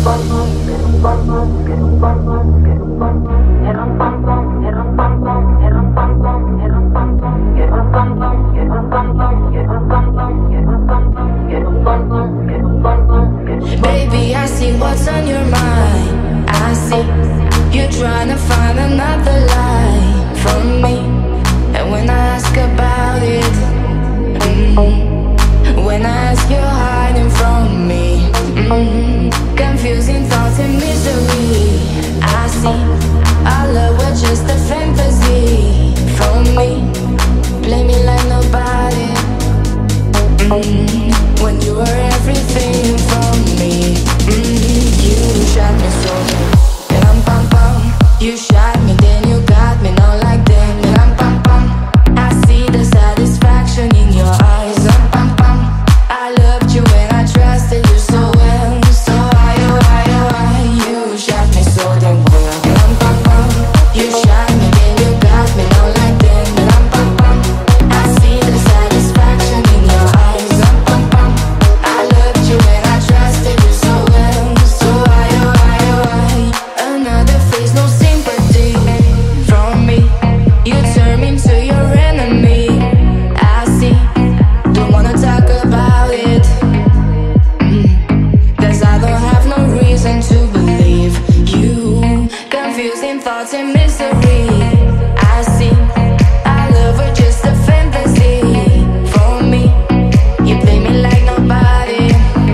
Baby, I see what's on your mind. I see you're trying to find another lie from me. And when I ask about it, when I ask, you're hiding from me. Confusing thoughts and misery. I see our love was just a fantasy from me. Play me like nobody. When you were everything for me. You shot me so and I'm pam pam. You shot me, then you got me, not like them. And I'm pam pam. I see the satisfaction in your eyes. I'm pam pam. I loved you and I trusted you so well. So why, oh why, oh why? You shot me so damn well. And I'm pam pam. You shot me, then you got me, not like them. And I'm pam pam. I see the satisfaction in your eyes. I'm pam pam. I loved you and I trusted you so well. So why, oh why, oh why? Another face, no sympathy from me. You turn me into your enemy. I see, don't wanna talk about it. Cause I don't have no reason to believe you. Confusing thoughts and misery. I see, our love was just a fantasy for me. You play me like nobody.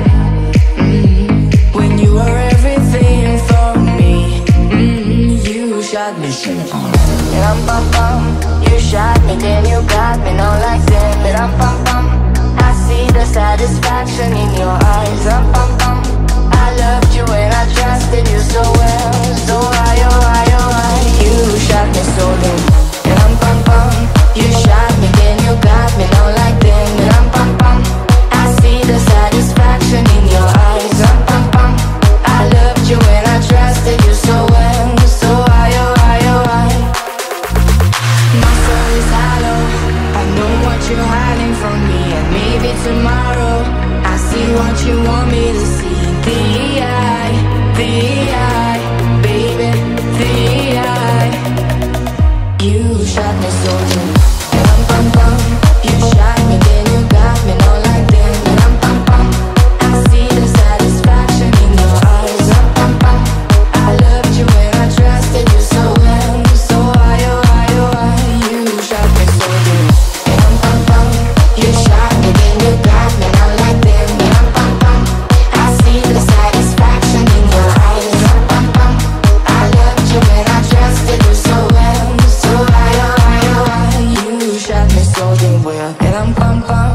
When you were everything for me. You shot me. And I'm pam pam. You shot me, then you got me, not like them. And I'm pam pam. I see the satisfaction in your eyes. I'm pam pam. I loved you and I trusted you so well. So why, oh why, oh why? You shot me so damn. And I'm pam pam. You shot me, then you got me, not like them. And I'm pam pam. I see the satisfaction in your eyes. I'm pam pam. I loved you and I trusted you so well. So why, oh why, oh why? My soul is hollow. I know what you're hiding from me. And maybe tomorrow I see what you want me to see. The eye, baby, the eye. You shot me so deep. And I'm pam pam. You shot me, then you got me, not like them. And I'm pam pam. I see the satisfaction in your eyes. I'm pam pam. I loved you and I trusted you so well. So why, oh why, oh why? You shot me so deep. And I'm pam pam. You shot me, then you got me, not like them. And I'm pam pam. I see the satisfaction in your eyes. I'm pam pam. I loved you and I trusted you so well. So why, oh why, oh why? You shot me so damn well. And I'm pam pam.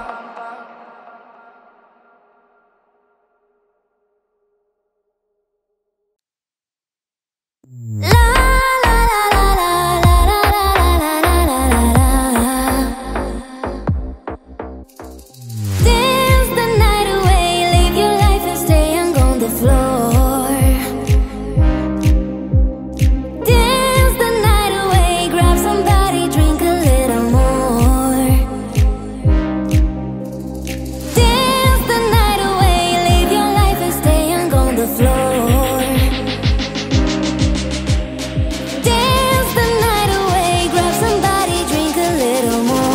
Dance the night away, live your life and stay hung on the floor. Dance the night away, grab somebody, drink a little more. Dance the night away, live your life and stay hung on the floor. Dance the night away, grab somebody, drink a little more.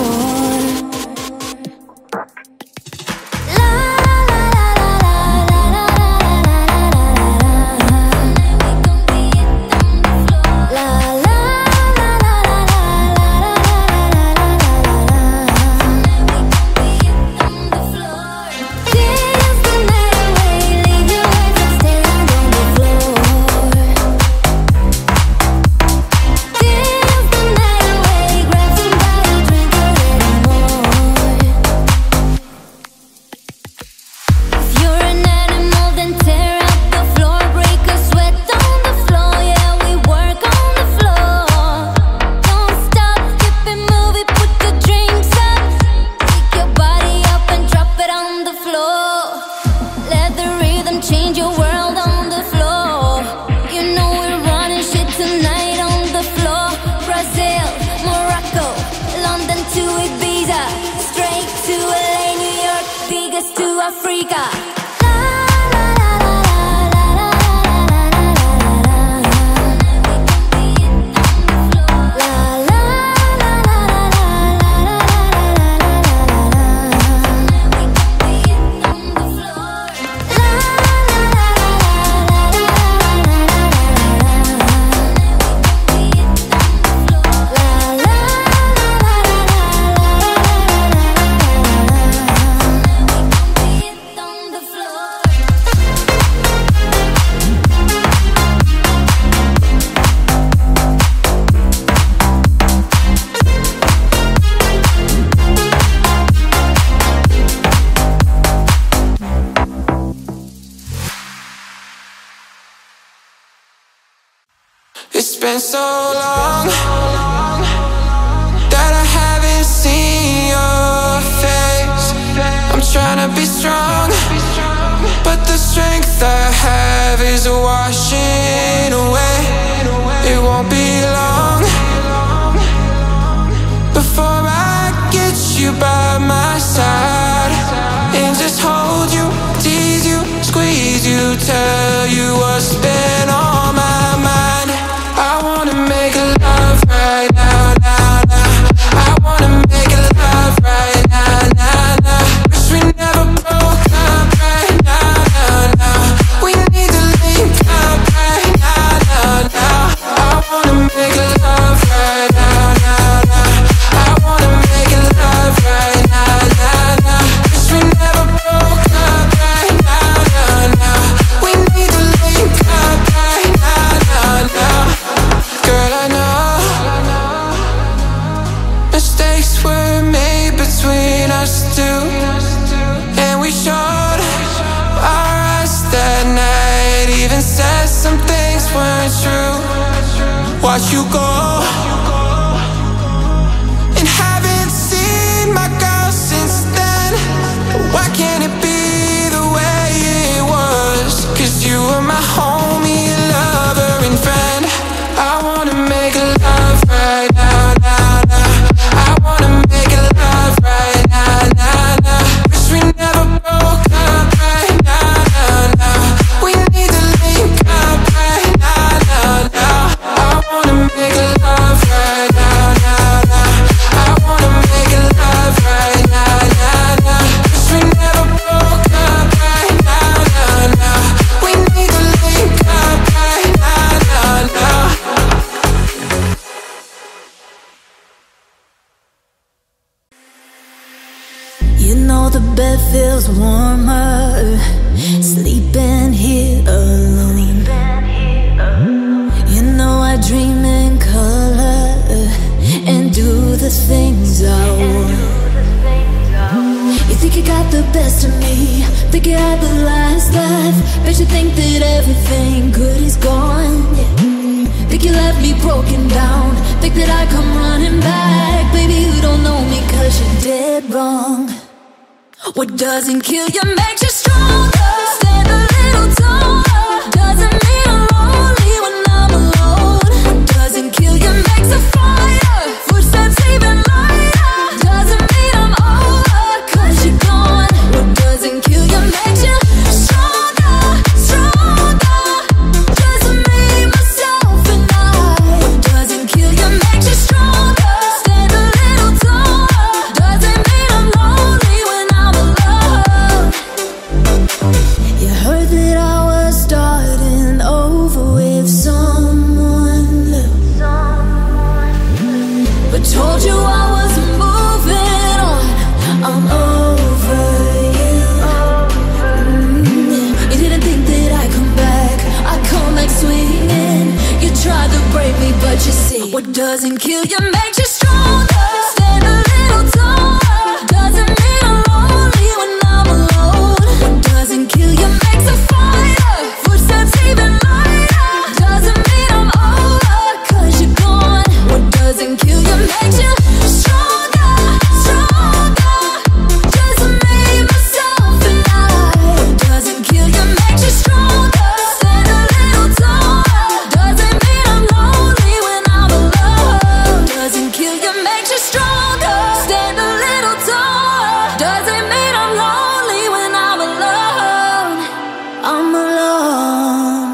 Africa. La la la la la la. It's been so long that I haven't seen your face. I'm trying to be strong, but the strength I have is washing away. It won't be long before I get you by my side and just hold you, tease you, squeeze you, tell you what's been on my mind. I wanna make love right now, now, now. I wanna make love right now, now, now. Wish we never broke up right now, now, now. We need to link up right now, now, now. I wanna make love right now, now, now. I wanna make love right now, now, now. Wish we never broke up right now, now, now. We need to link up right now, now, now. Girl, I know mistakes were made between us two, and we showed our eyes that night. Even said some things weren't true. Watch you go and haven't seen my girl since then. Why can't it be the way it was? 'Cause you were my homie, lover and friend. I wanna make love right now, now, now. I wanna make love right now, now, now. Wish we never broke up right now, now, now. We need to link up right now, now, now. I wanna make love right now, now, now. I wanna make love right now, now, now. Wish we never broke up right now, now, now. We need to link up right now, now, now. You know the bed feels warmer sleeping here alone. You know I dream in color and do the things I want. You think you got the best of me, think you had the last laugh. Bet you think that everything good is gone, yeah. Think you left me broken down, think that I come running back. Baby, you don't know me 'cause you're dead wrong. What doesn't kill you makes you stronger. Stand a little taller. Doesn't mean I'm lonely when I'm alone. What doesn't kill you makes a fire. Footsteps even lighter. Doesn't mean I'm over 'cause you're gone. What doesn't kill you makes you stronger, stronger. Just me, myself and I. What doesn't kill you makes you stronger. Stand a little taller. Doesn't mean I'm lonely when I'm alone. You heard that I was starting over with someone new, but told you I wasn't moving on. I'm over you. You didn't think that I'd come back. I come back swinging. You tried to break me, but you see, what doesn't kill you makes you stronger. Stand a little taller. Doesn't mean I'm lonely when I'm alone. What doesn't kill you makes a fire. Footsteps even lighter. Doesn't mean I'm over 'cause you're gone. What doesn't kill you makes you stronger, stronger. Just me, myself and I. What doesn't kill you makes you stronger. Stand a little taller. Doesn't mean I'm lonely when I'm alone. Doesn't kill you makes you stronger. Stand a little taller. Doesn't mean I'm lonely when I'm alone. I'm alone.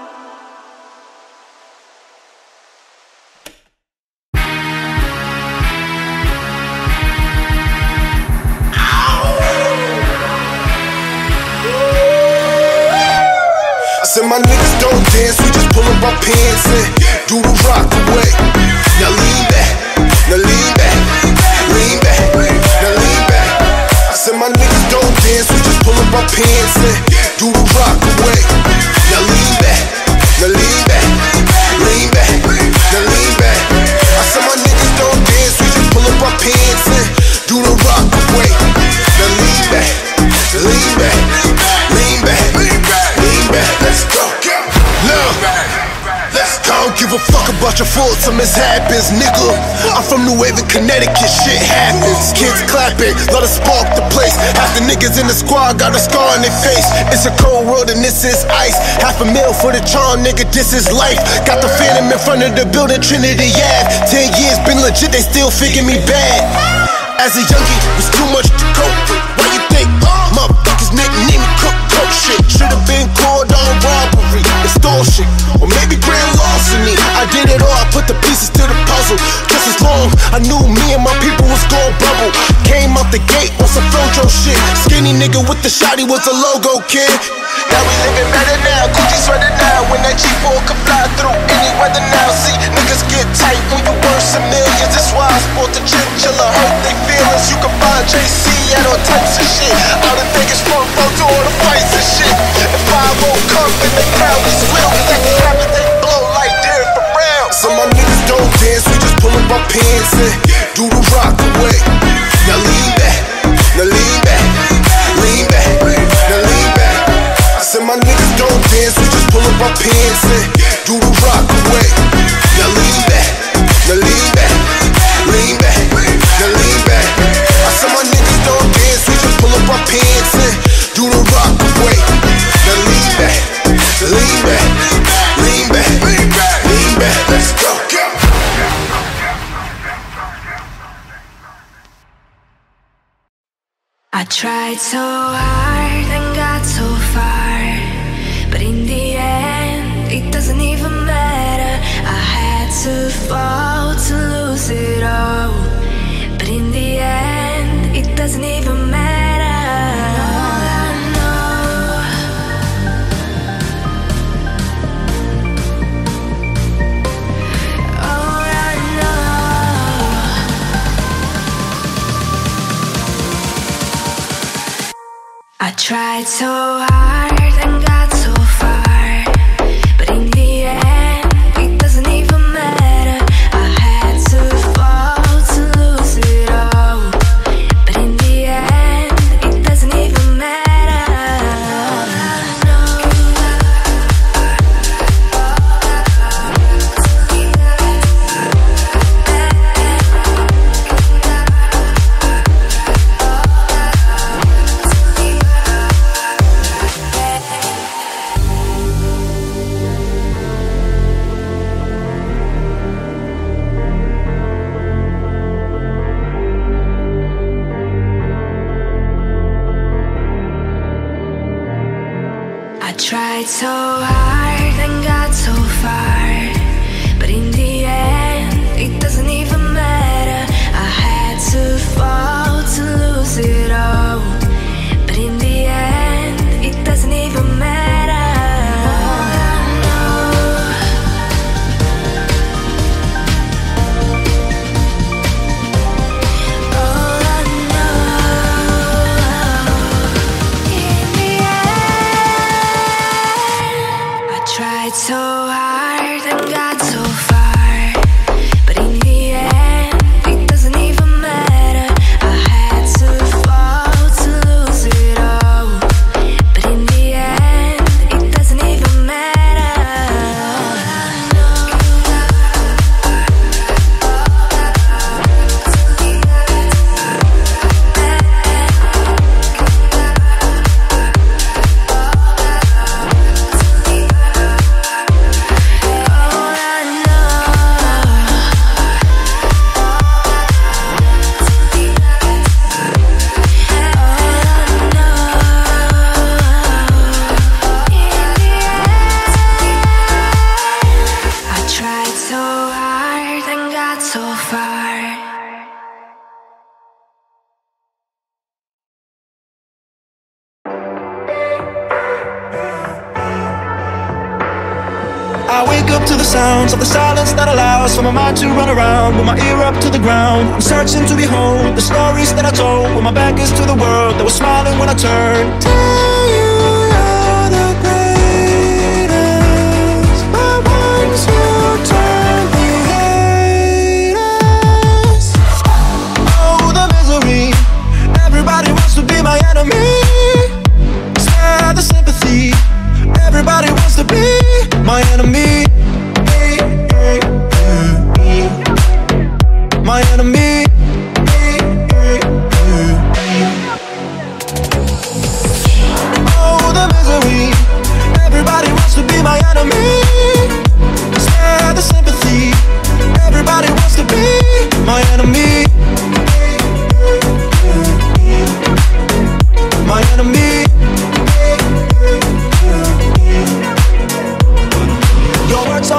I said my niggas don't dance, we just pull up our pants and do the rock away. Now lean back, now lean back, lean back, now lean back. I said my niggas don't dance, we just pull up our pants and do the rock away. Now lean back, now lean back, lean back, now lean back. I said my niggas don't dance, we just pull up our pants and do the rock away. Now lean back, lean back, lean back, lean back. Let's go. Look, let's go. Give give a fuck about your faults or mishaps, nigga. I'm from New Haven, Connecticut, shit happens. Kids clapping, let us spark the place. Half the niggas in the squad got a scar on their face. It's a cold world and this is ice. $500,000 for the charm, nigga, this is life. Got the Phantom in front of the building, Trinity Ave. 10 years been legit, they still figure me bad. As a youngie, was too much to cope with. What you think? Motherfuckers nickname me cook shit. Should've been called on robbery, extortion, or maybe grand larceny. I did it all, I put the pieces to the puzzle. Just as long I knew me and my people was gon' bubble. Came out the gate on some Flojo shit. Skinny nigga with the shotty was a logo kid. Now we living better now, Gucci sweater now. When that G4 can fly through any weather now. See, niggas get tight when you worth some millions. That's why I sport the chinchilla, hurt they feelings. You can find JC at all types of shit. Out in Vegas, front row to all the fights and shit. If I won't come, then they probably will. Cause that can happen, they blow like Derek for real. Some of my niggas don't dance, we just pull up our pants and do the rock away. Now lean back, now lean back, lean back, now lean back. I said my niggas don't dance, we just pull up our pants and do the rock away. Now lean back, now lean back, lean back, now lean back. I said my niggas don't dance, we just pull up our pants and do the rock away. Now lean back, lean back, lean back, lean back, lean back. Let's go. I tried so hard and got so far, but in the end, it doesn't even matter. I had to fall to lose it all, but in the end, it doesn't even matter. I tried so hard and got so far, but in the end, it doesn't even matter. I had to fall to lose it all, but in the end, it doesn't even matter. I tried so hard and got so far, but in the end, it doesn't even matter. I had to fall to lose it all, but in the end, it doesn't even matter. Tried so hard and got so far, but in the end, it doesn't even matter. I had to fall to lose it all, but in the end, it doesn't even matter. I wake up to the sounds of the silence that allows for my mind to run around with my ear up to the ground. I'm searching to behold the stories that I told when my back is to the world that was smiling when I turned. Tell you you're the greatest, but once you turn the haters. Oh, the misery. Everybody wants to be my enemy. Spare the sympathy. Everybody wants to be my enemy.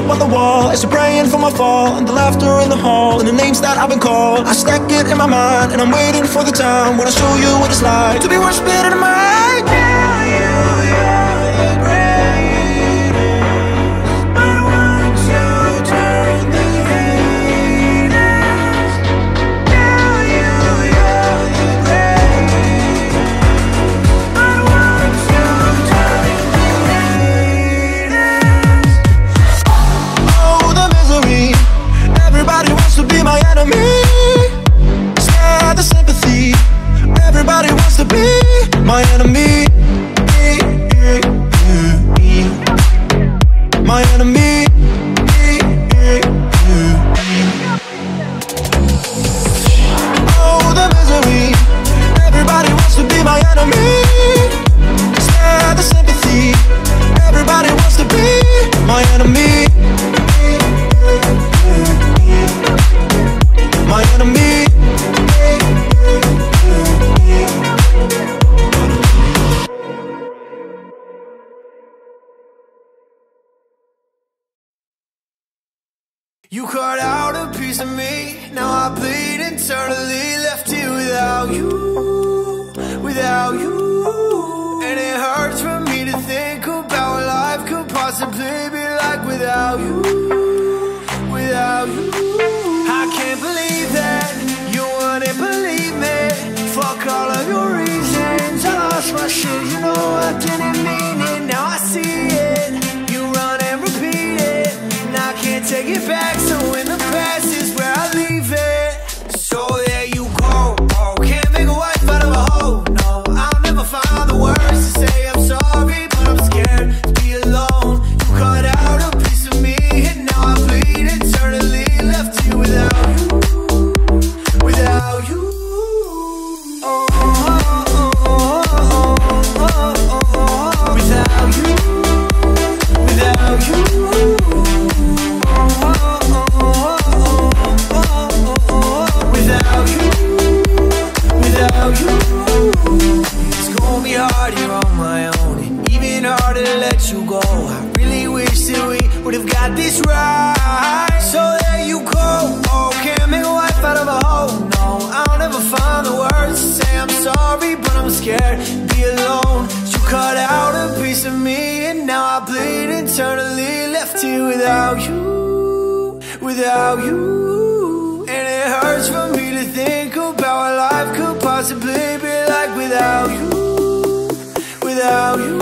up on the wall as you're praying for my fall, and the laughter in the hall, and the names that I've been called. I stack it in my mind, and I'm waiting for the time when I show you what it's like to be worshiped in my yeah, you're the greatest, but once you turn the haters, yeah, you're the greatest, but once you turn the haters. Oh, the misery, everybody wants to be my enemy. Spare the sympathy, everybody wants to be my enemy. My enemy. Oh, the misery, everybody wants to be my enemy. Spare the sympathy, everybody wants to be my enemy. My enemy. You cut out a piece of me, now I bleed internally, left here without you, without you. And it hurts for me to think about what life could possibly be like without you, without you. I can't believe that you wouldn't believe me. Fuck all of your reasons, I lost my shit, you know I didn't mean it. Now I see it, you run and repeat it, and I can't take it back. So in the past is where I leave it. So there you go, oh, can't make a wife out of a hoe. No, I'll never find the words to say I'm sorry, but I'm scared to be alone. You cut out a piece of me, and now I bleed internally, left here without you, without you. Oh, oh, oh, oh, oh, oh, oh, without you, without you. It's gonna be hard here on my own, and even harder to let you go. I really wish that we would've got this right. So there you go, oh, can't make a wife out of a hoe. No, I'll never find the words to say I'm sorry, but I'm scared to be alone. You cut out a piece of me, and now I bleed internally, left here without you, without you. And it hurts for me to think about what life could possibly be like without you, without you.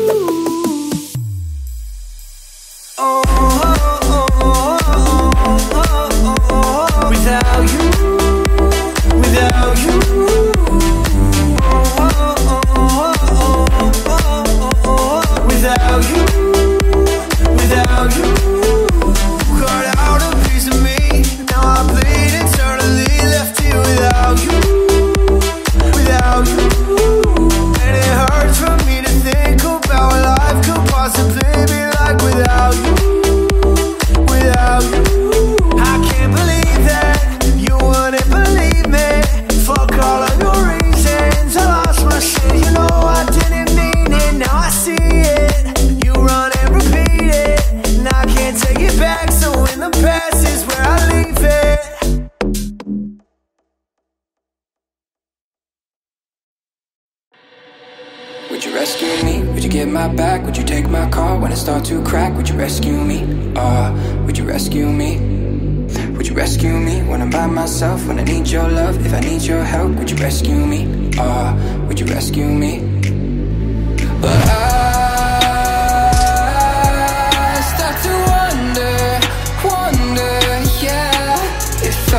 Oh, oh, oh, oh, oh, oh, oh, without you, without you. Oh, oh, oh, oh, oh, without you, without you. Cut out a piece of me, now I bleed internally, left here without you, without you. And it hurts for me to think about what life could possibly be like without you, without you. I can't believe that you wouldn't believe me. Fuck all of your reasons, I lost my shit, you know I didn't mean it. Now I see it, you run and repeat it, and I can't take it back. So in the past is where I leave it. Would you rescue me? Would you get my back? Would you take my car when it starts to crack? Would you rescue me? Would you rescue me? Would you rescue me when I'm by myself? When I need your love, if I need your help? Would you rescue me? Would you rescue me? But I start to wonder, yeah, if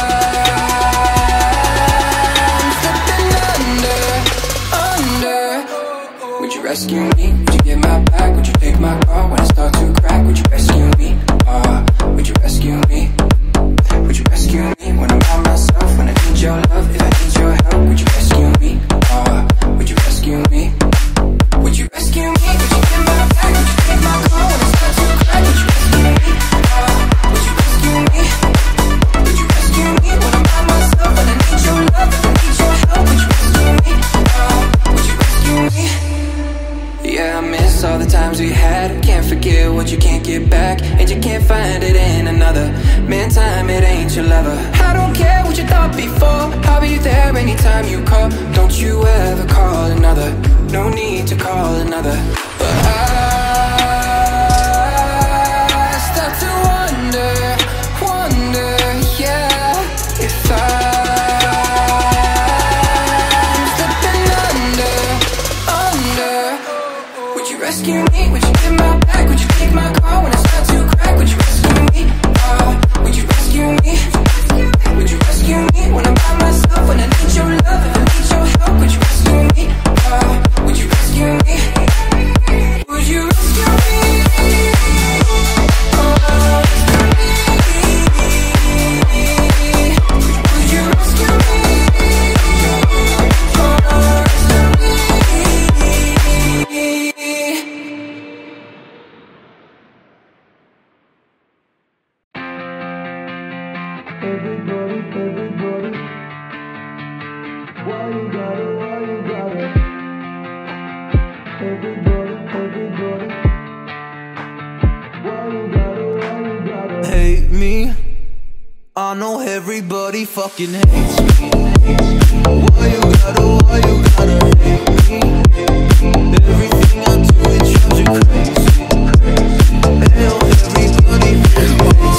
I'm slipping under. Would you rescue me? Would you get my back? Would you take my car when it starts to crack? Would you rescue me? Would you rescue me? Would you rescue me when I'm by myself? When I need your love, if I need your help? Would you rescue me? Would you rescue me? Would you rescue me? Would you get my back? Would you take my car when it starts to crack? Would you rescue me? Would you rescue me? Would you rescue me when I'm by myself? When I need your love, if I need your help? Would you rescue me? Would you rescue me? Yeah. Yeah, I miss all the times we had. Can't forget what you can't get back, and you can't find it in another. Man, time, it ain't your lover. I don't care what you thought before, I'll be there anytime you call. Don't you ever call another, no need to call another. But I start to wonder, yeah, if I'm slipping under. Would you rescue me? Would you get my back? Would you take my car when I start to crack? Would you rescue me? Would you rescue me? Would you rescue me when I'm by myself? When I need your love, if I need your help? Would you rescue me? Would you rescue me? Would you rescue me? Hate me, I know everybody fucking hates me. Why you gotta hate me? Everything I do, it drives you crazy. Hell, everybody hates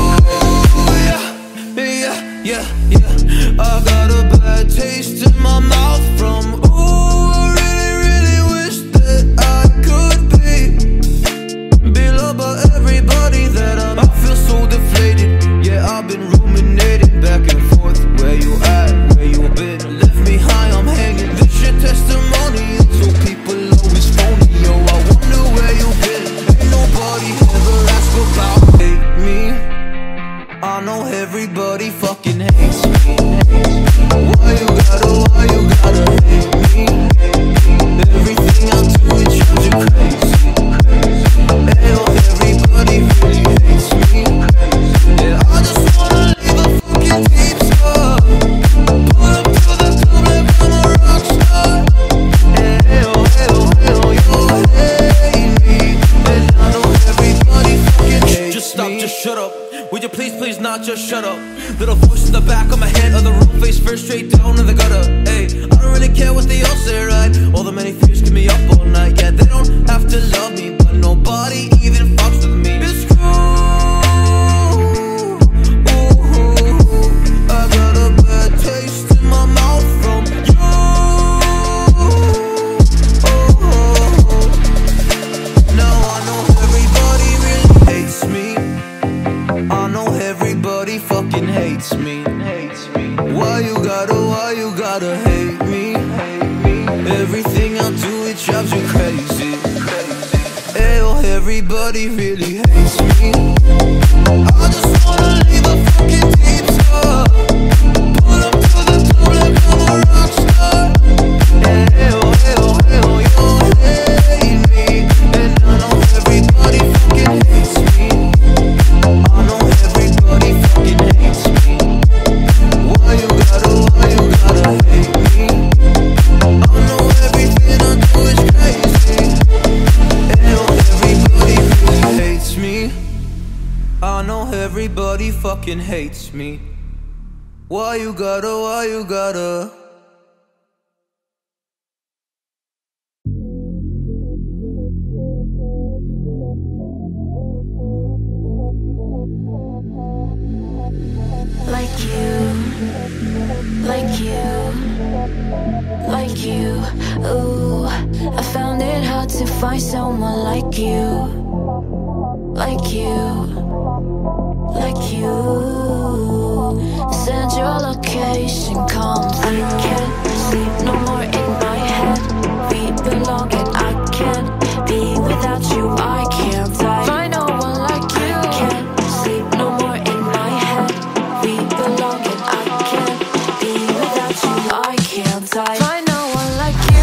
me. Yeah. I got a bad taste in my mouth from ooh, I really wish that I could be loved by everybody that I feel so deflated. Yeah, I've been ruminating back and forth. Where you at? Where you been? Left me high, I'm hanging. This shit testimonial, so people always phone me. Yo, I wonder where you been. Ain't nobody ever ask about hate me. I know everybody fucking hates me. Why you gotta hate me? Everything I do, it drives you crazy. Hell, everybody really hates me. Yeah, I just wanna leave a fucking deep scar. Pull up to the club like I'm a rock star. Hell, you hate me. And I know everybody fucking hates me. Just stop, just shut up. Would you please not just shut up? Little voice in the back of my head, of the room, face first straight down in the gutter. Hey, I don't really care what they all say, right? All the many fears keep me up all night. Yeah, they don't have to love me, but nobody even fucks with me. It's true. I got a bad taste in my mouth from you. Now I know everybody really hates me. I know everybody fucking hates me. Why you gotta hate me? Everything I do, it drives you crazy. Hell, everybody really hates me. I just wanna leave a fucking deep scar. Pull up to the top like I'm a rock star. Hell, you hate me. And I know everybody fucking hates me. I know everybody fucking hates me. Why you gotta hate me? I know everything I do is crazy. Hell, everybody really hates me. I know everybody fucking hates me. Why you gotta? Like you, ooh, I found it hard to find someone like you. Send your location, come through. I can't sleep no more in my head. We belong and I can't be without you. I can't find no one like you. I can't sleep no more in my head. We belong and I can't be without you. I can't find no one like you.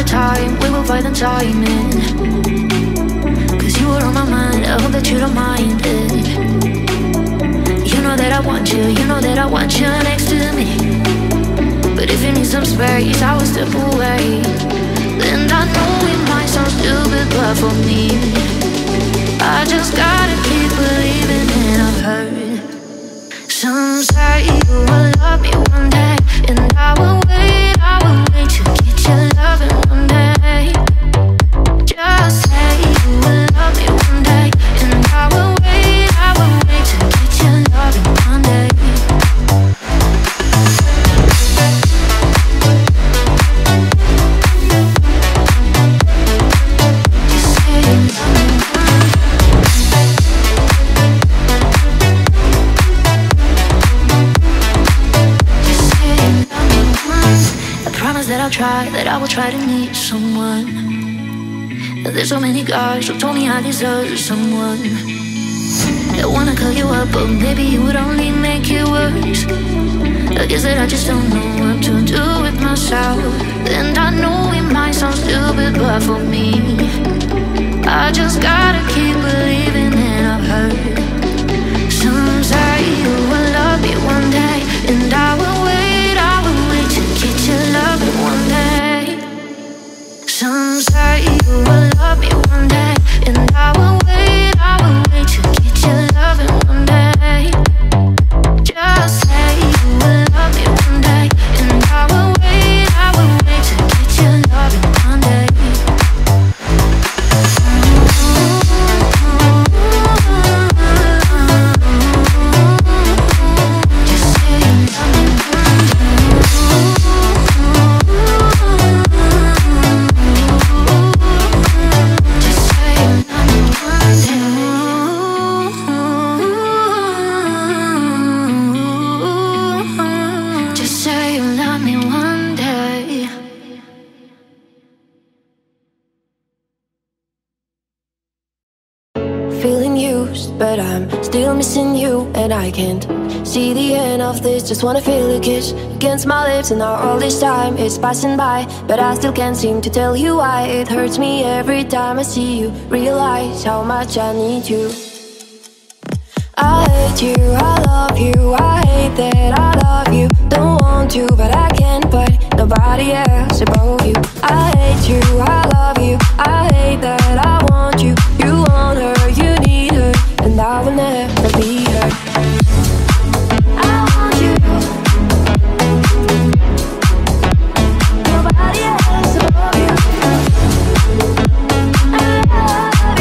time, we will find the timing. Cause you were on my mind, I hope that you don't mind it. You know that I want you, you know that I want you next to me. But if you need some space, I will step away. And I know it might sound stupid, but for me, I just gotta keep believing. And I've heard some say you will love me one day, and I will wait to get your loving one day. Just say you will love me one day, and I will wait to get your loving one day. That I will try to meet someone. There's so many guys who told me I deserve someone that wanna call you up, but maybe it would only make it worse. I guess that I just don't know what to do with myself. And I know it might sound stupid, but for me, I just gotta keep believing. And I've heard some say you will love me one day, and I will wait to get your loving one day. Some say you will love me one day, and I will wait to get your loving one day. Just say you will love me one day, and I will wait to get your loving one day. But I'm still missing you, and I can't see the end of this. Just wanna feel a kiss against my lips, and now all this time is passing by, but I still can't seem to tell you why. It hurts me every time I see you, realize how much I need you. I hate you, I love you, I hate that I love you. Don't want to, but I can't put nobody else above you. I hate you, I love you, I hate that I want you. You want her, you need her, and I will never be her. I want you, nobody else above you. I love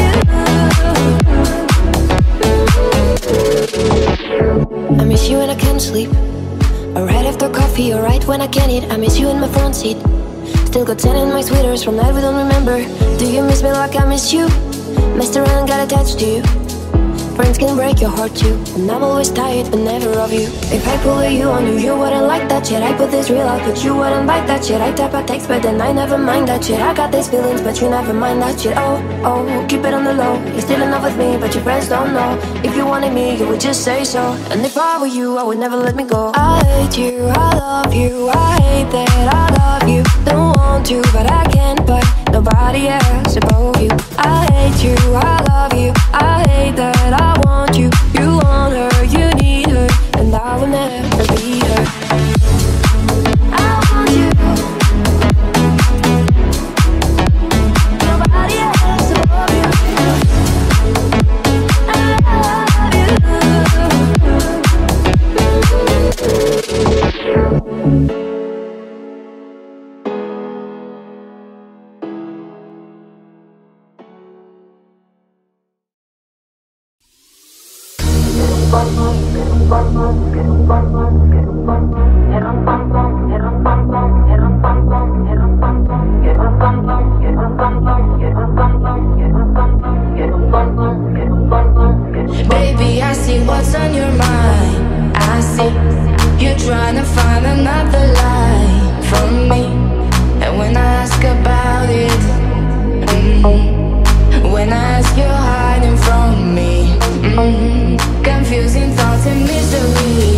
you. I miss you when I can't sleep, or right after coffee, or right when I can't eat. I miss you in my front seat. Still got 10 in my sweaters from night we don't remember. Do you miss me like I miss you? Messed around, got attached to you. Friends can break your heart too, and I'm always tired, but never of you. If I pull a you on you, you wouldn't like that shit. I put this real out, but you wouldn't like that shit. I type a text, but then I never mind that shit. I got these feelings, but you never mind that shit. Oh, keep it on the low. You're still in love with me, but your friends don't know. If you wanted me, you would just say so. And if I were you, I would never let me go. I hate you, I love you, I hate that I love you. Don't want to, but I can't put nobody else above you. I hate you, I love you, I hate that I want you. You want her, you need her, and I will never be her. I want you, nobody else above you. I love you. Baby, I see what's on your mind. I see you trying to find another lie from me. And when I ask about it, when I ask, you're hiding from me. Confusing thoughts and misery.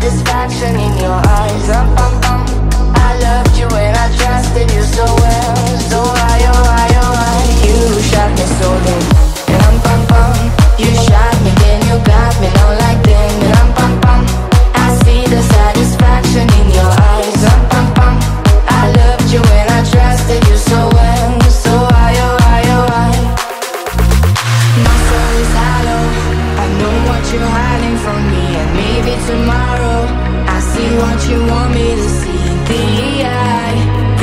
satisfaction in your eyes. I loved you and I trusted you so well. So why, oh why, oh why? You shot me so then. You shot me, then you got me, not like then. I see the satisfaction in your eyes. I loved you and I trusted you so well. So why, oh why, oh why? My soul is hollow. I know what you're hiding from me, and maybe tomorrow I see what you want me to see. The eye,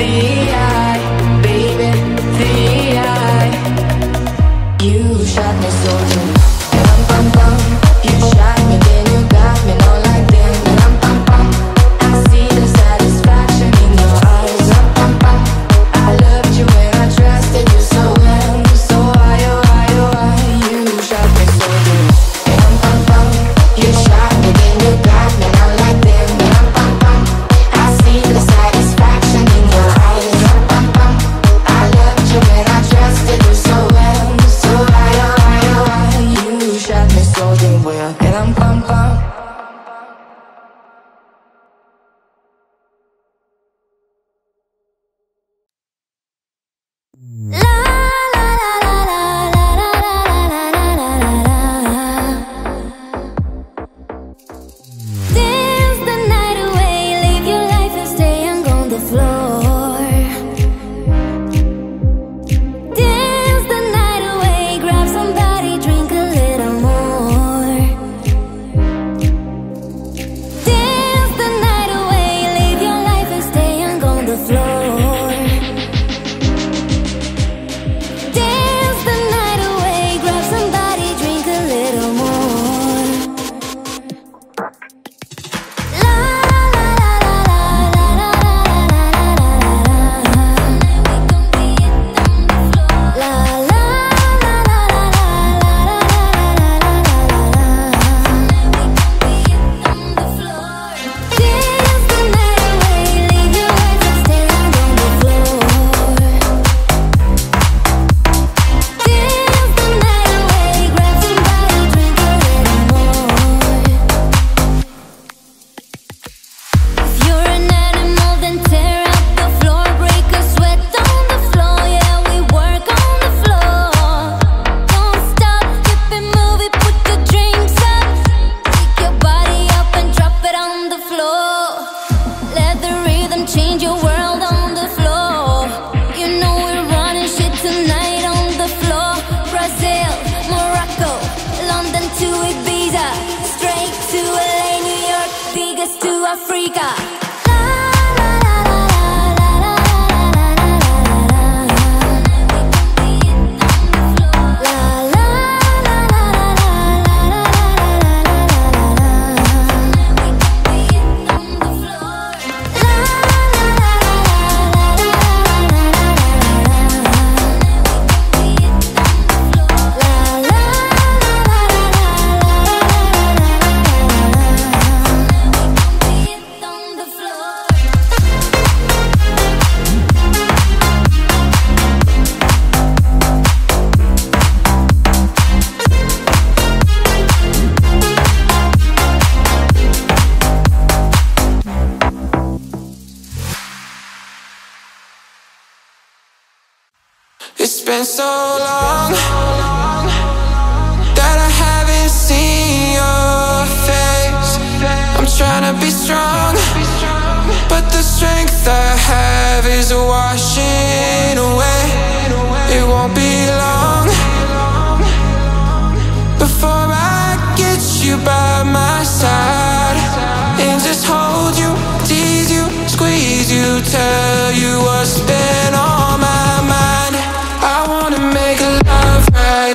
baby, the eye. You shot me so deep. You shot me, then you got me, not like then. I see the satisfaction in your eyes. I loved you and I trusted you so well. So why, oh why, oh why? You shot me so deep. You shot me, then you got me, not like then. I see the satisfaction in your eyes. I loved you and I trusted you so well. So why, oh why, oh why? You shot me so damn well. And I'm bum bum. Dance the night away, live your life and stay on the floor. Dance the night away, grab somebody, drink a little more. Dance the night away, live your life and stay on the floor. Dance the night away, grab somebody, drink a little more. Change your world on the floor. You know we're running shit tonight on the floor. Brazil, Morocco, London to Ibiza, straight to LA, New York, Vegas to Africa. It's been so long that I haven't seen your face. I'm trying to be strong, but the strength I have is washing away. It won't be long before I get you by my side and just hold you, tease you, squeeze you, tell you what's been on my mind. I wanna make love right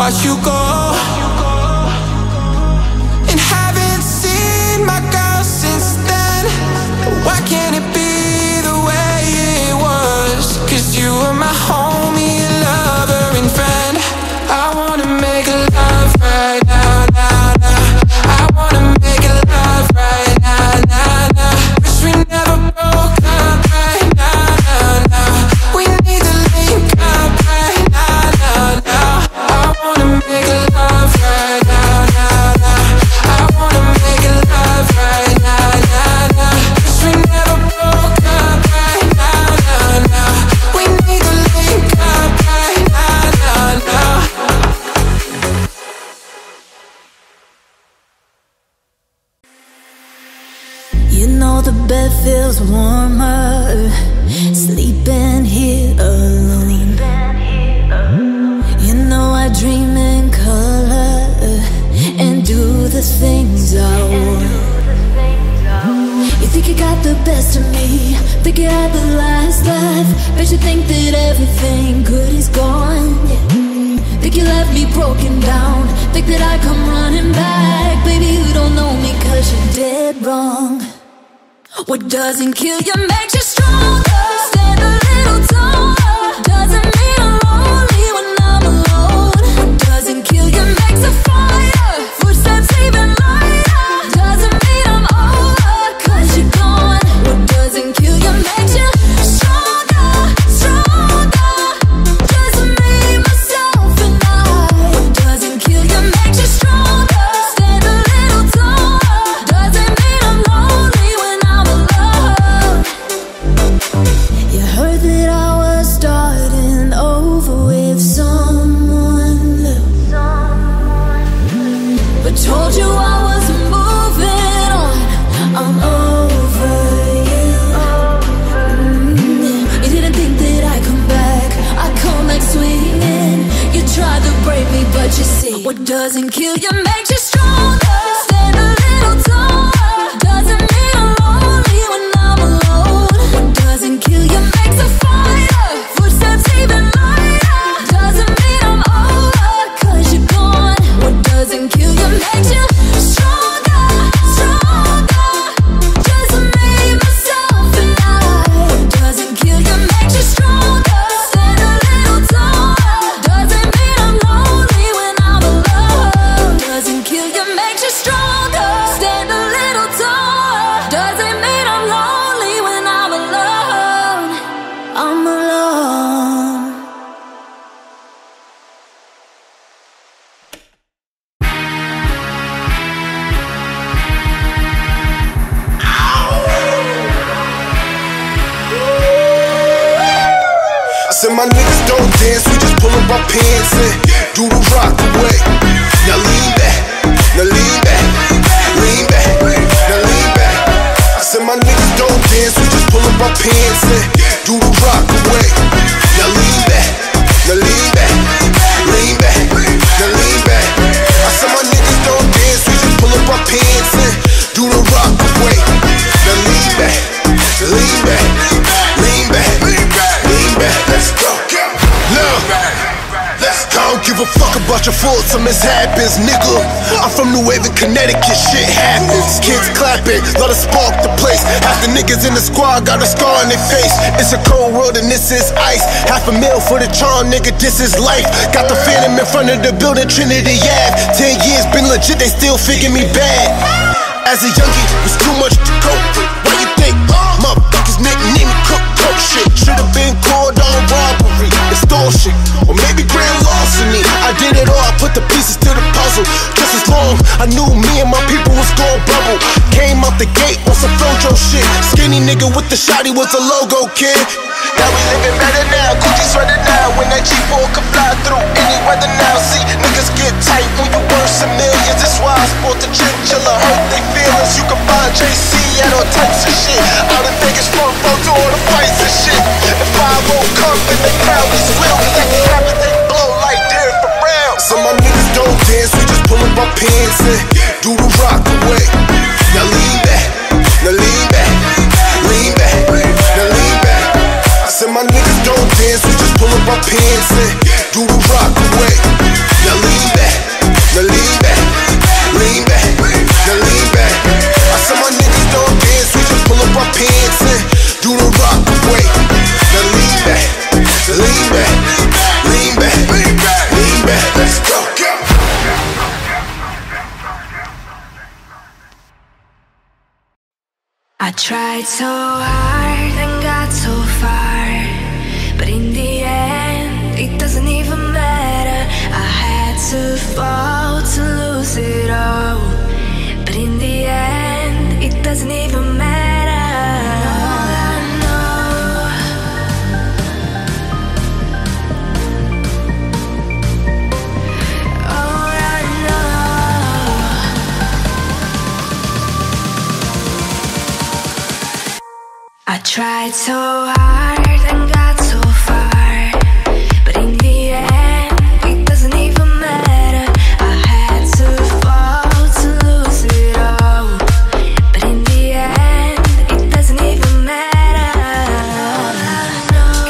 watch you go. And haven't seen my girl since then. Why can't it be the way it was? 'Cause you were my homie, lover and friend. I wanna make love right now, now, now. I wanna make love right now, now, now. Wish we never broke up right now, now, now. We need to link up right now, now, now. I wanna make love right now, now, now. I wanna make love right now, now, now. Wish we never broke up right now, now, now. We need to link up right now, now, now. You know the bed feels warmer, sleeping here alone. You know I dream in color and do the things I want. You think you got the best of me, think you had the last laugh, bet you think that everything good is gone, yeah. Think you left me broken down, think that I come running back. Baby, you don't know me 'cause you're dead wrong. What doesn't kill you makes you stronger. Stand a little taller. Doesn't mean I'm lonely when I'm alone. What doesn't kill you makes a fire. Footsteps even lighter. Doesn't mean I'm over 'cause you're gone. What doesn't kill you makes you stronger, stronger. Just me, myself and I. What doesn't kill you makes you stronger. Stand a little taller. Doesn't mean I'm lonely when I'm alone. You heard that I was starting over with someone new, but told you I was moving on. I'm over you. You didn't think that I'd come back. I come back swinging. You tried to break me, but you see, what doesn't kill you makes you stronger. Stand a little taller. Doesn't mean I'm lonely when I'm alone. What doesn't kill you makes a fire. Footsteps even lighter. Doesn't mean I'm over 'cause you're gone. What doesn't kill you makes you stronger, stronger. Just me, myself and I. What doesn't kill you makes you stronger. Stand a little taller. Doesn't mean I'm lonely when I'm alone. Doesn't kill you makes you stronger. Stand a little taller. Doesn't mean I'm lonely when I'm alone. I'm alone. I said my niggas don't dance, we just pull up our pants and do the rock away. Now lean back, now lean back, lean back, now lean back. I said my niggas don't dance, we just pull up our pants and do the rock away. Now lean back, now lean back, lean back, now lean back. I said my niggas don't dance, we just pull up our pants and do the rock away. Now lean back, lean back, lean back, lean back. Let's go. Look, I don't give a fuck about your faults or mishaps, nigga. I'm from New Haven, Connecticut, shit happens. Kids clapping, let us spark the place. Half the niggas in the squad got a scar on their face. It's a cold world and this is ice. $500,000 for the charm, nigga, this is life. Got the Phantom in front of the building, Trinity Ave. 10 years been legit, they still figure me bad. As a youngie, was too much to cope with. What you think? Motherfuckers nickname me cook shit. Should've been called on robbery, extortion, or maybe grand larceny. I did it all, I put the pieces to the puzzle. Just as long I knew me and my people was gon' bubble. Came out the gate on some Flojo shit. Skinny nigga with the shotty was a logo kid. Now we living better now, Gucci sweater now. When that G4 can fly through any weather now. See, niggas get tight when you burn some millions. That's why I sport the chinchilla, hurt they feelings. You can find JC at all types of shit. Out in Vegas, front row to all the fights and shit. If 5-0 come, then they crowd is real. Cause that rappers, they blow like Derek for real. So my niggas don't dance, we just pull up our pants and do the rock away. Now lean back, now lean back, lean back, now lean back. I said my niggas don't dance, we just pull up our pants and do the rock away. Now lean I tried so hard and got so far, but in the end, it doesn't even matter. I had to fall to lose it all, but in the end, it doesn't even matter. All I know, all I know, I tried so hard and got so far, but in the end, it doesn't even matter. I had to fall to lose it all, but in the end, it doesn't even matter. All I know,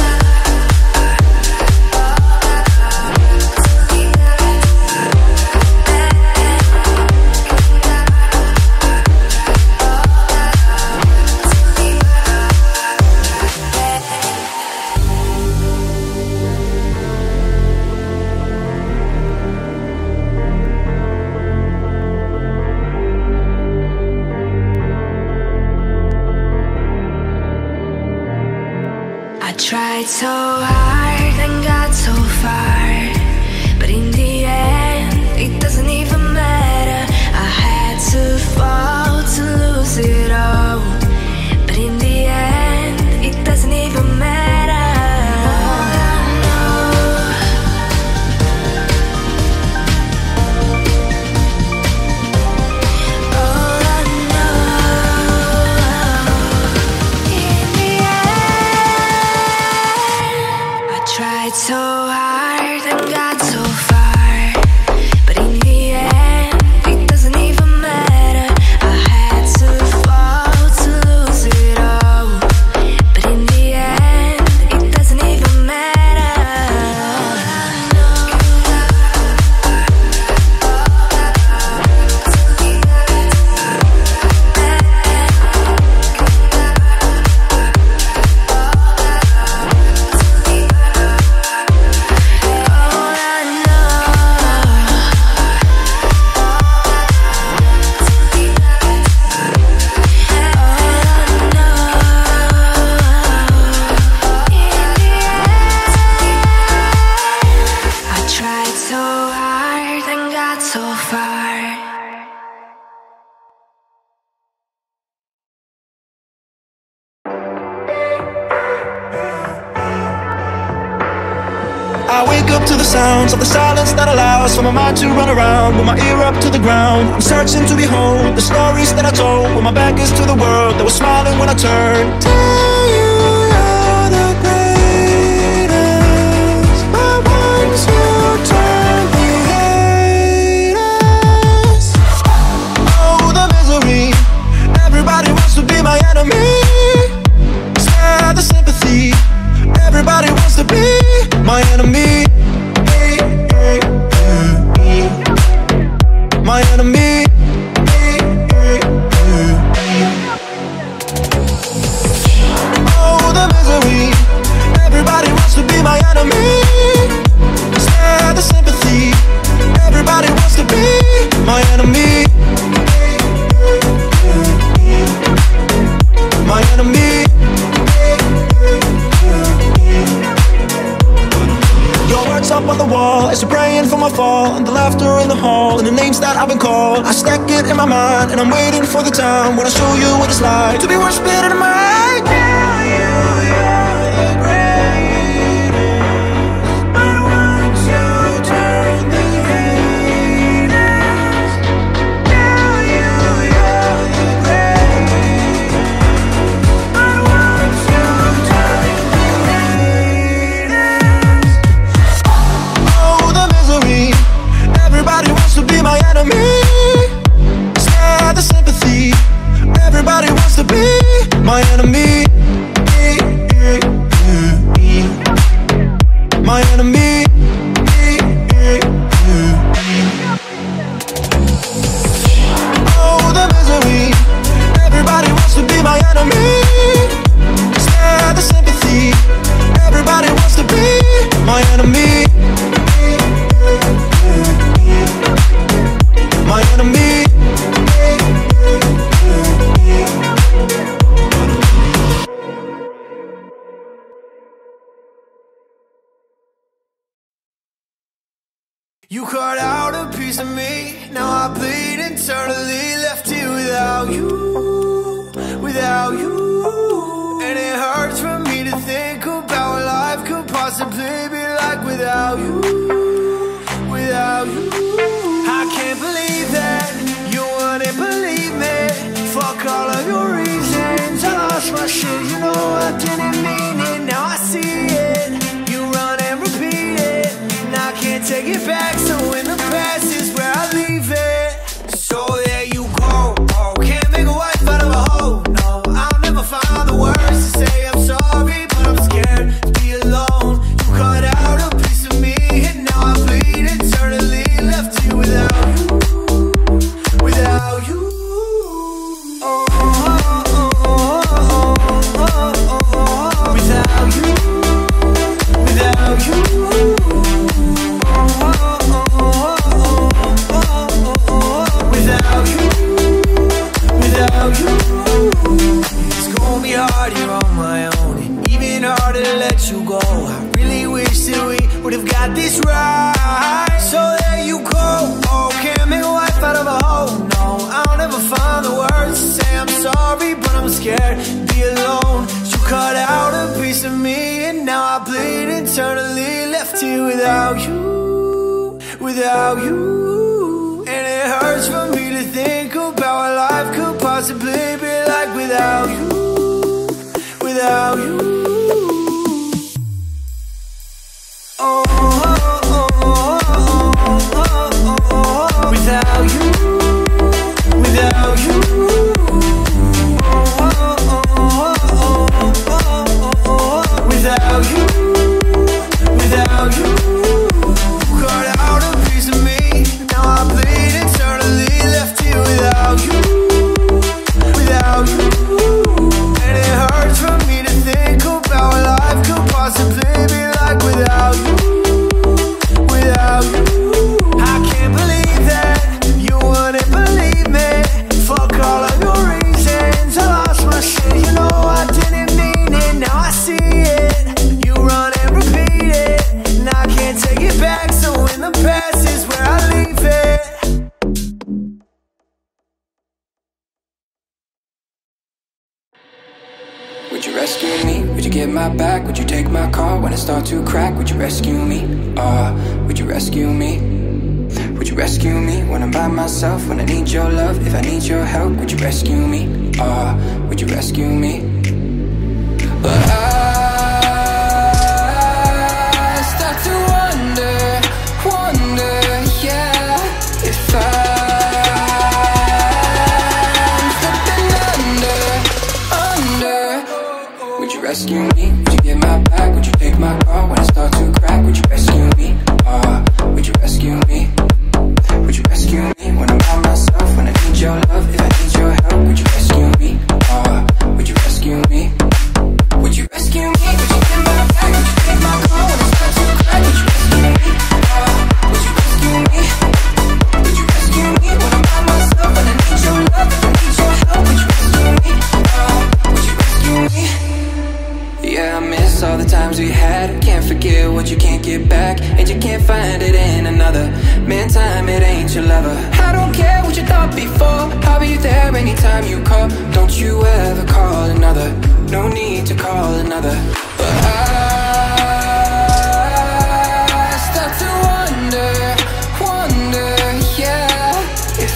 I tried so hard and got so far, but in the end, it doesn't even matter. I had to fall to lose it all, but in the end, it doesn't even matter. All I know, all I know, in the end, I tried so hard and got so far, but in the end, it doesn't even matter. I had to fall to lose it all, but in the end, it doesn't even matter. All I know, all I I tried so hard and got so far. I wake up to the sounds of the silence that allows for my mind to run around with my ear up to the ground. I'm searching to behold the stories that I told when my back is to the world that was smiling when I turned. Tell you you're the greatest, but once you turn the haters. Oh, the misery. Everybody wants to be my enemy. Spare the sympathy. Everybody wants to be my enemy. My enemy. Oh, the misery. Everybody wants to be my enemy. Spare the sympathy. Everybody wants to be my enemy. My enemy. Your words up on the wall as you're praying for my fall, and the laughter in the hall, and the names that I've been called. I stack it in my mind, and I'm waiting for the time when I show you what it's like to be worse better than mine. Tell you you're the greatest, but once you turn the haters. Tell you you're the greatest, but once you turn the haters. Oh, the misery. Everybody wants to be my enemy. Spare the sympathy. Everybody wants to be my enemy. My enemy. Oh, the misery. Everybody wants to be my enemy. Spare the sympathy. Everybody wants to be my enemy. My enemy. You cut out a piece of me, now I bleed internally. Left here without you, without you. And it hurts for me to think about what life could possibly be like without you, without you. I can't believe that you wouldn't believe me. Fuck all of your reasons, I lost my shit, you know I didn't mean it. Now I see it, you run and repeat it, and I can't take it back. So in the past is where I leave it. So there you go, oh, can't make a wife out of a hoe. No, I'll never find the words to say I'm sorry, but I'm scared to be alone. You cut out a piece of me, and now I bleed internally. Left you without you, without you. Without you, without you. Without you, without you. It's gonna be hard here on my own, and even harder to let you go. I really wish that we would've got this right. So there you go, oh, can't make a wife out of a hoe. No, I'll never find the words to say I'm sorry, but I'm scared to be alone. You cut out a piece of me, and now I bleed internally. Left here without you, without you. And it hurts for me to think about what life could possibly be like without you, without you. Oh, without you, without you. Without you, without you. Cut out a piece of me, now I bleed internally. Left here without you, without you. And it hurts for me to think about what life could possibly be like without you, without you. I can't believe that you wouldn't believe me. Fuck all of your reasons, I lost my shit, you know I didn't mean it. Now I see it, you run and repeat it, and I can't take it back. So in the past is where I leave it. Would you rescue me? Would you get my back? Would you take my car when it starts to crack? Would you rescue me? Would you rescue me? Would you rescue me when I'm by myself? When I need your love, if I need your help, would you rescue me? Would you rescue me? But I start to wonder, yeah, if I'm slipping under. Would you rescue me? Would you get my back? Would you take my car when it starts to crack? Would you rescue me? Would you rescue me? Would you rescue me when I'm by myself? When I need your love, if I need your help, would you rescue me? Would you rescue me? Would you rescue me? Would you get my back? Would you take my car when it starts to crack? Would you rescue me? Would you rescue me? Would you rescue me when I'm by myself? When I need your love, if I need your help, would you rescue me? Would you rescue me? Yeah, I miss all the times we had. Can't forget what you can't get back, and you can't find it in another. Man, time, it ain't your lover. I don't care what you thought before, I'll be there anytime you call. Don't you ever call another, no need to call another. But I start to wonder, yeah, if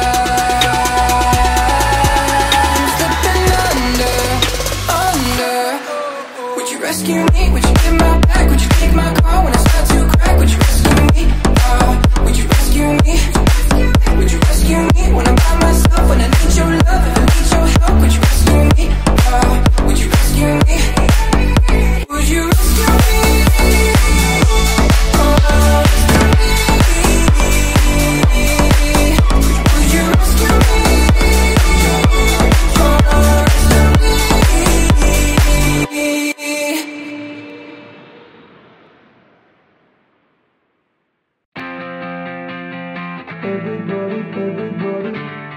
I'm slipping under. Would you rescue me? Would you get my back? Would you take my car when it starts to crack? Would you rescue me? Would you rescue me? Would you rescue me when I'm by myself? When I need your love, if I need your help, would you rescue me? Would you rescue me? Would you rescue me? Would you rescue me? Everybody,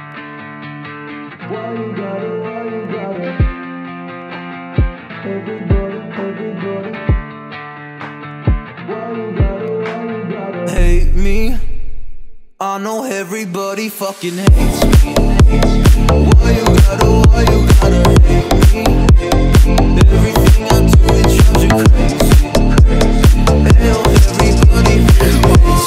why you got it, everybody, why you got it, hate me, everybody fucking hates me. Why you gotta hate me? Everything I do, it drives you crazy. Hell, everybody hates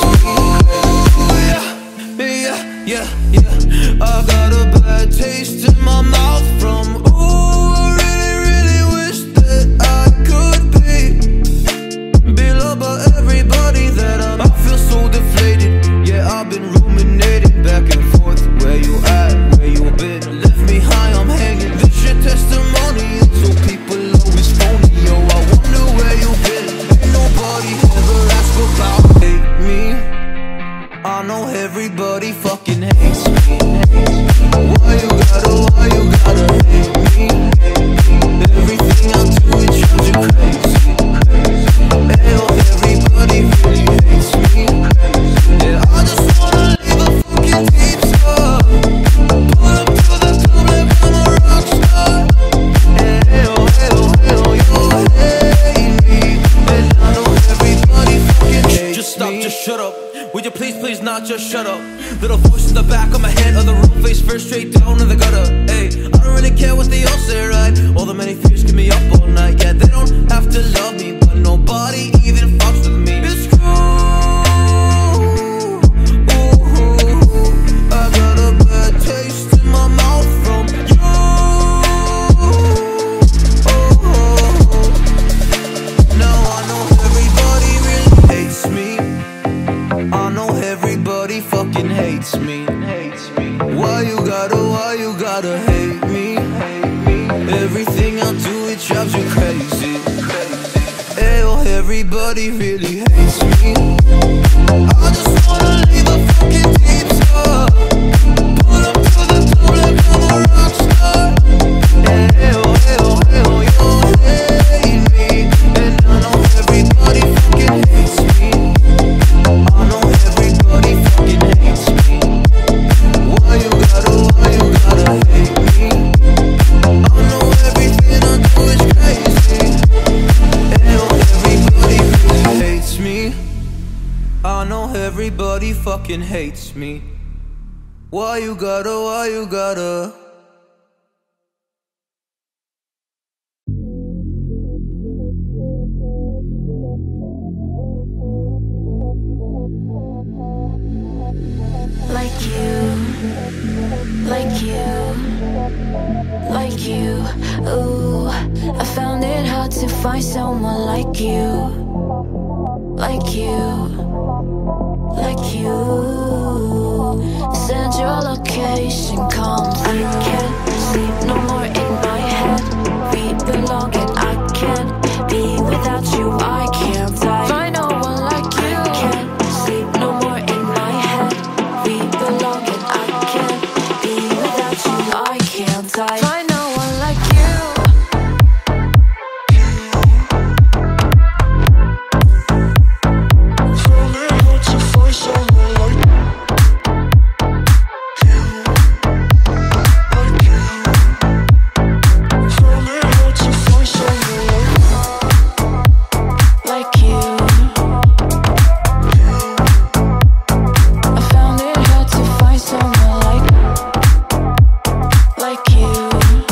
me. Yeah. I got a bad taste in my mouth from ooh, I really wish that I could be loved by everybody that I feel so deflated. Yeah, I've been ruminating back and forth. Where you at? Where you been? Left me high, I'm hanging. This shit testimonial, so people always phone me. Yo, I wonder where you been. Ain't nobody ever asked about hate me. I know everybody fucking hates me. Why you gotta hate me? Everything I do, it drives you crazy. Hell, everybody really hates me. Yeah, I just wanna leave a fucking deep scar. Pull up to the club like I'm a rock star. And hell, you hate me. And I know everybody fucking hates me. Just stop, just shut up. Would you please not just shut up? Little voice in the back of my head, other room, face first straight down in the gutter. Hey, I don't really care what they all say, right? All the many fears keep me up all night. Yeah, they don't have to love me, but nobody even fucks with me. It's true. Ooh, I got a bad taste in my mouth from you. Now I know everybody really hates me. I know everybody fucking hates me. Why you gotta hate me? Everything I do, it drives you crazy. Ayo, everybody really hates me. I just wanna leave a fucking deep scar. Pull up to the top like I'm a rock star. And ayo, you hate me. And I know everybody fucking hates me. I know everybody fucking hates me. Why you gotta hate me? I know everything I do is crazy. Hell, everybody really hates me. I know everybody fucking hates me. Why you gotta? Like you, ooh, I found it hard to find someone like you. Send your location, come through. Can't sleep no more in my head. We belong and I can't be without you, I can't die. Find no one like you. Can't sleep no more in my head. We belong and I can't be without you, I can't die. Find no one like you. Like you.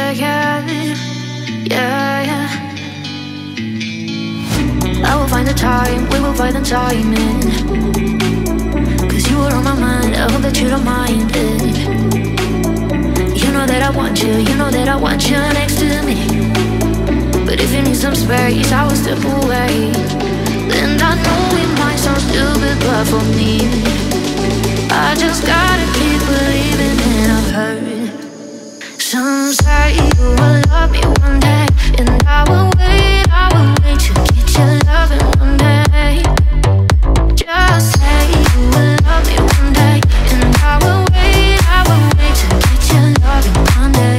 yeah, yeah. I will find the time, we will find the timing. Cause you are on my mind, I hope that you don't mind it. You know that I want you, you know that I want you next to me. But if you need some space, I will step away. And I know it might sound stupid, but for me, I just gotta keep believing. And I've heard some say you will love me one day, and I will wait to get your loving one day. Just say you will love me one day, and I will wait to get your loving one day.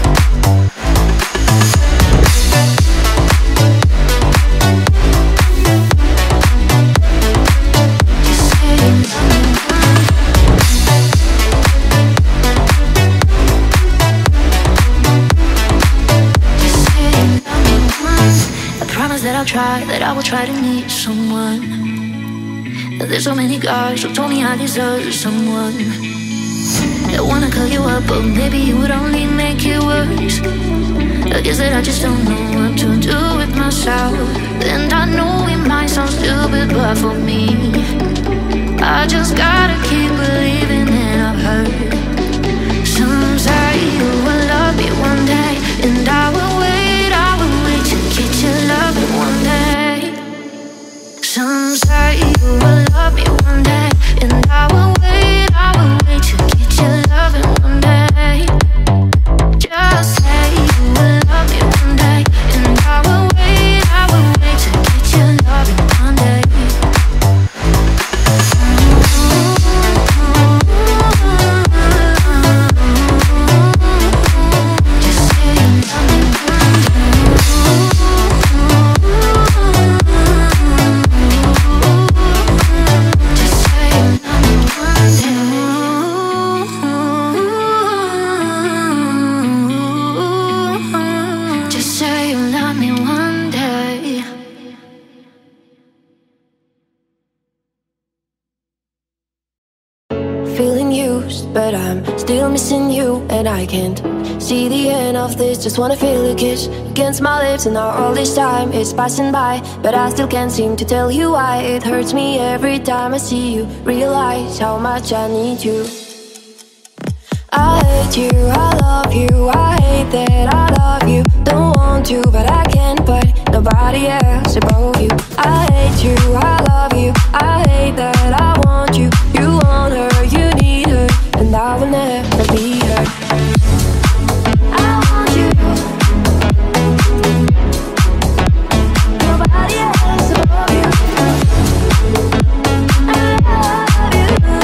That I will try to meet someone. There's so many guys who told me I deserve someone that wanna call you up, but maybe it would only make it worse. I guess that I just don't know what to do with myself. And I know it might sound stupid, but for me, I just gotta keep believing. And I've heard some say you will love me one day, and I will wait to get your love one day. Some say you will love me one day, and I will wait to get your love one day. Just say you will love me one day, and I will wait to get your love one day. But I'm still missing you, and I can't see the end of this. Just wanna feel your kiss against my lips, and now all this time is passing by, but I still can't seem to tell you why. It hurts me every time I see you, realize how much I need you. I hate you, I love you, I hate that I love you. Don't want to, but I can't put nobody else above you. I hate you, I love you, I hate that I want you. You want her, you need her, and I will never be her. I want you, nobody else above you. I love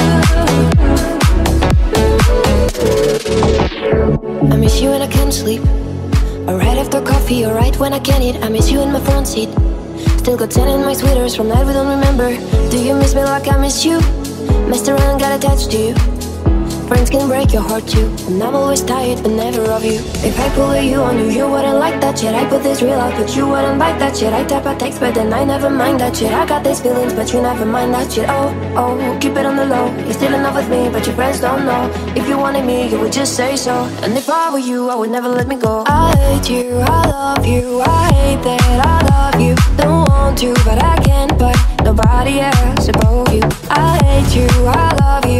you. I miss you when I can't sleep, or right after coffee, or right when I can't eat. I miss you in my front seat. Still got 10 in my sweaters from night we don't remember. Do you miss me like I miss you? Messed around, got attached to you. Friends can break your heart too, and I'm always tired, but never of you. If I pull you on you, you wouldn't like that shit. I put this real out, but you wouldn't like that shit. I type a text, but then I never mind that shit. I got these feelings, but you never mind that shit. Oh, oh, keep it on the low. You're still in love with me, but your friends don't know. If you wanted me, you would just say so. And if I were you, I would never let me go. I hate you, I love you, I hate that I love you. Don't want to, but I can't put nobody else above you. I hate you, I love you,